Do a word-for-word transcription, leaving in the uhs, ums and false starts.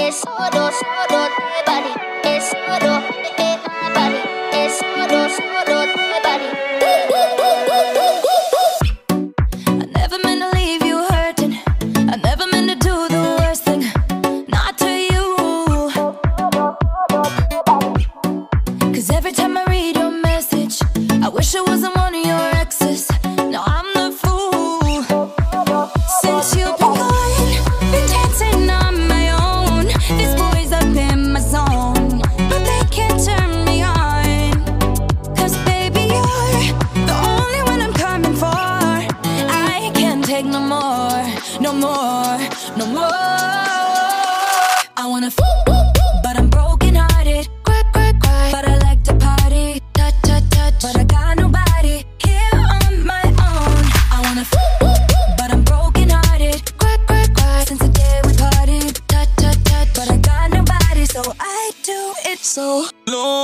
it's solo, solo, body, it's solo, eh, my body, it's solo, solo, body. I never meant to leave you hurting. I never meant to do the worst thing, not to you. 'Cause every time I read your message, I wish I wasn't one of your exes. No, I'm the fool. Since you've been gone, been dancing on my own. These boys up in my zone, but they can't turn me on. 'Cause baby, you're the only one I'm coming for. I can't take no more, no more, no more. I wanna f but I'm broken hearted. Cry, cry, cry, but I like to party. Touch, touch, touch, but I got nobody here on my own. I wanna f but I'm broken hearted. Cry, cry, cry, since the day we parted. Touch, touch, touch, but I got nobody, so I do it so. No.